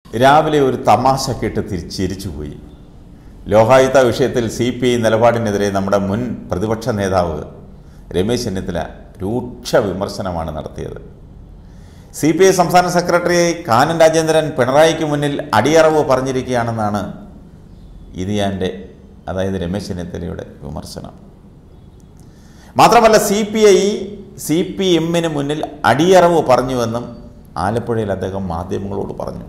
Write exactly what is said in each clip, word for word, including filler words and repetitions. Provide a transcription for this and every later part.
രാവിലെ ഒരു തമാശ കേട്ട് തിരിച്ചിരിച്ചുപോയി. ലോകായുക്ത വിഷയത്തിൽ സി പി ഐ നിലപാടിനെതിരെ നമ്മുടെ മുൻ പ്രതിപക്ഷ നേതാവ് രമേശ് ചെന്നിത്തല രൂക്ഷ വിമർശനമാണ് നടത്തിയത്. സി പി ഐ സംസ്ഥാന സെക്രട്ടറി കാനം രാജേന്ദ്രൻ പിണറായിക്ക് മുന്നിൽ അടിയറവ് പറഞ്ഞിരിക്കുകയാണെന്നാണ് ഇതിയാൻ്റെ, അതായത് രമേശ് ചെന്നിത്തലയുടെ വിമർശനം. മാത്രമല്ല C P I C P എമ്മിന് മുന്നിൽ അടിയറവ് പറഞ്ഞുവെന്നും ആലപ്പുഴയിൽ അദ്ദേഹം മാധ്യമങ്ങളോട് പറഞ്ഞു.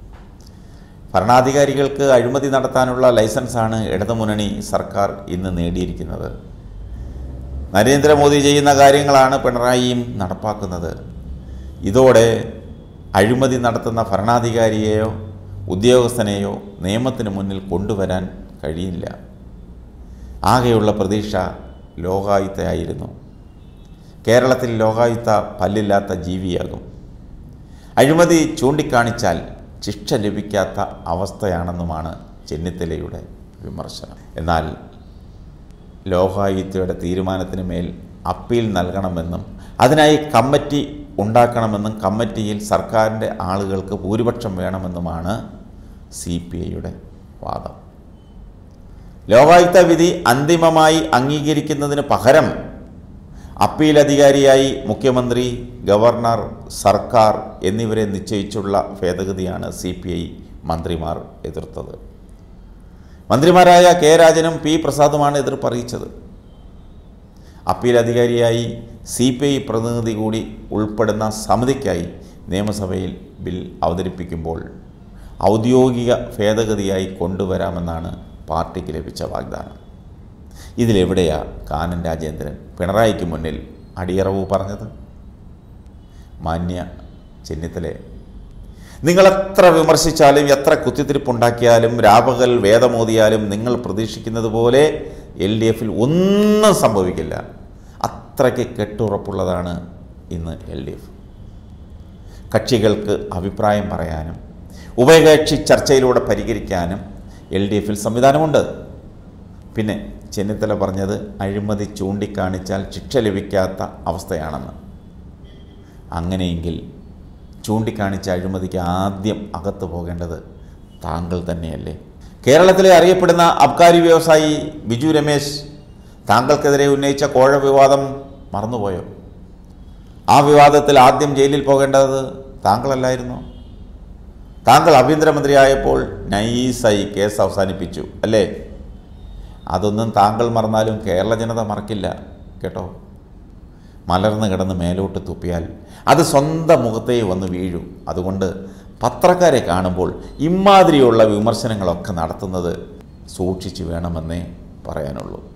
ഭരണാധികാരികൾക്ക് അഴിമതി നടത്താനുള്ള ലൈസൻസാണ് ഇടതുമുന്നണി സർക്കാർ ഇന്ന് നേടിയിരിക്കുന്നത്. നരേന്ദ്രമോദി ചെയ്യുന്ന കാര്യങ്ങളാണ് പിണറായിയും നടപ്പാക്കുന്നത്. ഇതോടെ അഴിമതി നടത്തുന്ന ഭരണാധികാരിയെയോ ഉദ്യോഗസ്ഥനെയോ നിയമത്തിന് മുന്നിൽ കൊണ്ടുവരാൻ കഴിയില്ല. ആകെയുള്ള പ്രതീക്ഷ ലോകായുക്തയായിരുന്നു. കേരളത്തിൽ ലോകായുക്ത പല്ലില്ലാത്ത ജീവിയാകും. അഴിമതി ചൂണ്ടിക്കാണിച്ചാൽ ശിക്ഷ ലഭിക്കാത്ത അവസ്ഥയാണെന്നുമാണ് ചെന്നിത്തലയുടെ വിമർശനം. എന്നാൽ ലോകായുക്തയുടെ തീരുമാനത്തിന് മേൽ അപ്പീൽ നൽകണമെന്നും അതിനായി കമ്മിറ്റി ഉണ്ടാക്കണമെന്നും കമ്മിറ്റിയിൽ സർക്കാരിൻ്റെ ആളുകൾക്ക് ഭൂരിപക്ഷം വേണമെന്നുമാണ് സി പി ഐയുടെ വാദം. ലോകായുക്ത വിധി അന്തിമമായി അംഗീകരിക്കുന്നതിന് പകരം അപ്പീൽ അധികാരിയായി മുഖ്യമന്ത്രി, ഗവർണർ, സർക്കാർ എന്നിവരെ നിശ്ചയിച്ചുള്ള ഭേദഗതിയാണ് സി പി ഐ മന്ത്രിമാർ എതിർത്തത്. മന്ത്രിമാരായ കെ രാജനും പി പ്രസാദുമാണ് എതിർപ്പ് അറിയിച്ചത്. അപ്പീൽ അധികാരിയായി സി പി ഐ പ്രതിനിധി കൂടി ഉൾപ്പെടുന്ന സമിതിക്കായി നിയമസഭയിൽ ബിൽ അവതരിപ്പിക്കുമ്പോൾ ഔദ്യോഗിക ഭേദഗതിയായി കൊണ്ടുവരാമെന്നാണ് പാർട്ടിക്ക് ലഭിച്ച വാഗ്ദാനം. ഇതിലെവിടെയാ കാനം രാജേന്ദ്രൻ പിണറായിക്ക് മുന്നിൽ അടിയറവ് പറഞ്ഞത്? മാന്യ ചെന്നിത്തലയെ, നിങ്ങളെത്ര വിമർശിച്ചാലും എത്ര കുത്തിത്തിരിപ്പുണ്ടാക്കിയാലും രാപകൽ വേദമോദിയാലും നിങ്ങൾ പ്രതീക്ഷിക്കുന്നത് പോലെ എൽ ഡി എഫിൽ ഒന്നും സംഭവിക്കില്ല. അത്രയ്ക്ക് കെട്ടുറപ്പുള്ളതാണ് ഇന്ന് എൽ ഡി എഫ്. കക്ഷികൾക്ക് അഭിപ്രായം പറയാനും ഉഭയകക്ഷി ചർച്ചയിലൂടെ പരിഹരിക്കാനും എൽ ഡി എഫിൽ സംവിധാനമുണ്ട്. പിന്നെ ചെന്നിത്തല പറഞ്ഞത് അഴിമതി ചൂണ്ടിക്കാണിച്ചാൽ ശിക്ഷ ലഭിക്കാത്ത അവസ്ഥയാണെന്ന്. അങ്ങനെയെങ്കിൽ ചൂണ്ടിക്കാണിച്ച അഴിമതിക്ക് ആദ്യം അകത്ത് പോകേണ്ടത് താങ്കൾ തന്നെയല്ലേ? കേരളത്തിലെ അറിയപ്പെടുന്ന അബ്കാരി വ്യവസായി ബിജു രമേശ് താങ്കൾക്കെതിരെ ഉന്നയിച്ച കോഴ വിവാദം മറന്നുപോയോ? ആ വിവാദത്തിൽ ആദ്യം ജയിലിൽ പോകേണ്ടത് താങ്കളല്ലായിരുന്നോ? താങ്കൾ ആഭ്യന്തരമന്ത്രിയായപ്പോൾ നൈസായി കേസ് അവസാനിപ്പിച്ചു അല്ലേ? അതൊന്നും താങ്കൾ മറന്നാലും കേരള ജനത മറക്കില്ല കേട്ടോ. മലർന്ന് കിടന്ന് മേലോട്ട് തുപ്പിയാൽ അത് സ്വന്തം മുഖത്തേ വന്ന് വീഴൂ. അതുകൊണ്ട് പത്രക്കാരെ കാണുമ്പോൾ ഇമാതിരിയുള്ള വിമർശനങ്ങളൊക്കെ നടത്തുന്നത് സൂക്ഷിച്ചു വേണമെന്നേ പറയാനുള്ളൂ.